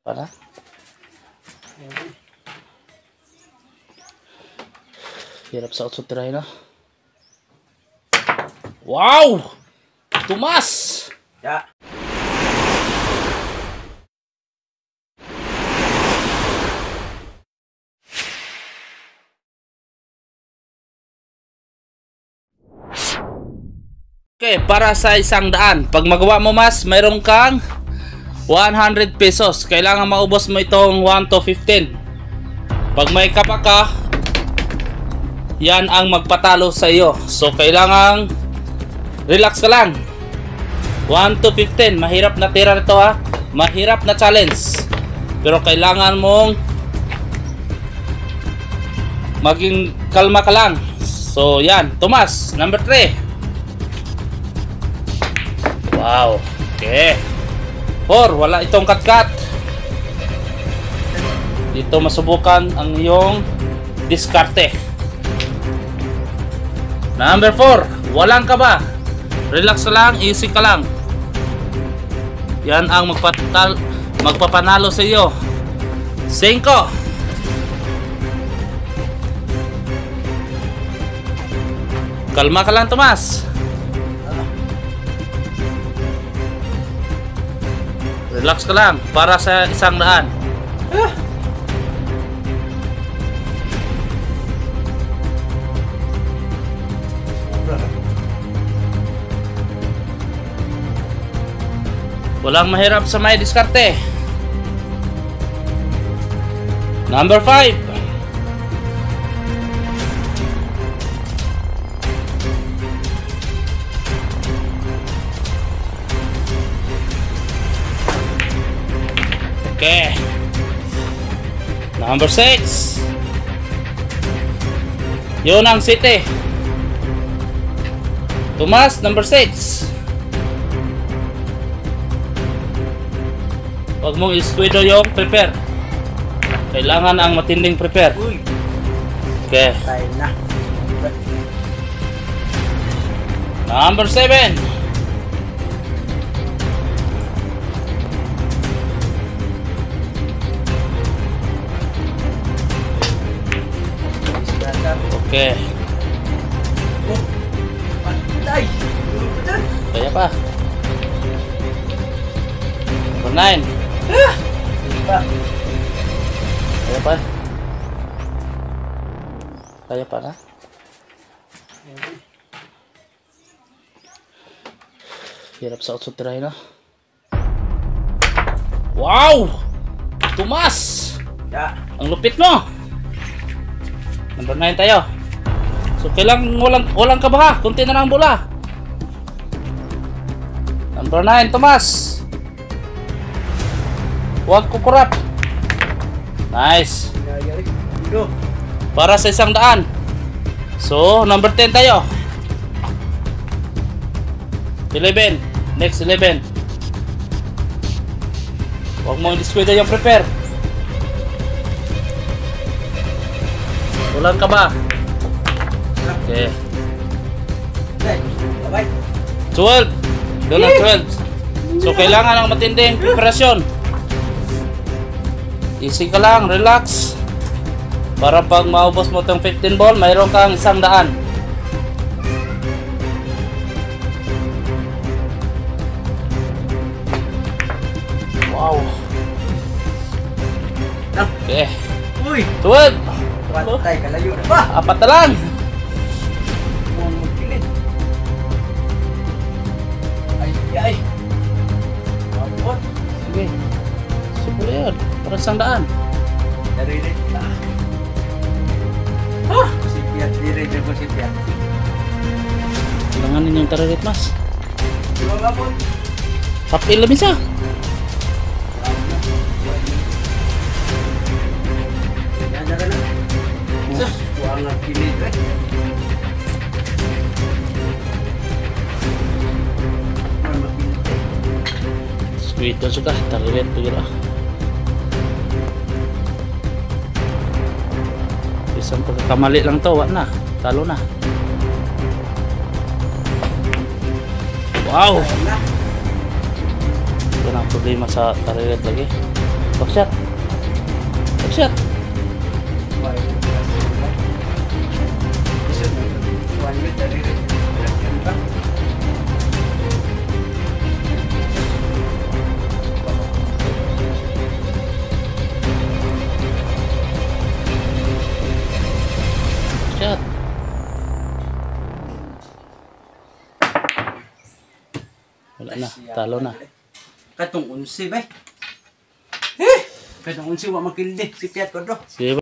Para? Hirap sa utsot tirahin na. Wow! Tumas! Ya. Okay, para sa 100. Pag magawa mo mas, mayroon kang 100 pesos. Kailangan maubos mo itong 1 to 15. Pag may kapa ka, yan ang magpatalo sa iyo. So, kailangan relax ka lang. 1 to 15. Mahirap na tira nito ha. Mahirap na challenge. Pero kailangan mong maging kalma ka lang. So, yan. Tomas, number 3. Wow. Okay. 4. Wala itong cut-cut. Dito masubukan ang iyong diskarte. Number 4. Walang kaba. Relax ka lang. Easy ka lang. Yan ang magpapanalo sa iyo. 5. Kalma ka lang, Tomas. Relax ka lang para sa 100. Walang mahirap sa may diskarte. Number 5. Okay. Number 6. Yun ang city. Tomas, number 6. Huwag mong iskwento yung prepare. Kailangan ang matinding prepare. Okay. Tayo na. Number 7. Okay. Patay. Kaya pa. Number 9. Kaya pa. Kaya pa na. Hirap sa utsot tirahin na. Wow! Tumas! Ya. Ang lupit mo! Number 9 tayo. So kailangan walang kabaha. Kunti na lang bola. Number 9, Tomas. Huwag kukurap. Nice. Para sa 100. So number 10 tayo. 11. Next 11. Huwag mo i-disquida yung prepare. Walang ka ba? Okay. 12. Doon ang 12. So kailangan ng matinding preparasyon. Easy ka lang, relax. Para pag maubos mo itong 15 ball, mayroon kang 100. Wow. Okay. 12. Patay, kalayo na ba? 4 na lang. Ay. Abot. Sige. Siguro yun. Parang 100. Narinig na. Sipiat, dirinig ko sipiat. Kailanganin yung tararit, mas. Diba nga po? Papil lang isa. Yan na ka na. Sus, huwag nga kilit eh. Sweet na suka. Tararit po yun. Isang pagkakamali lang to. Wala na. Talo na. Wow! Ito na ang problema sa tararit lagi. Backshot. Backshot. Shot. Wala na, talo na. Katong unsi ba? Katong unsi wa makildi si Piat ko do. Sige.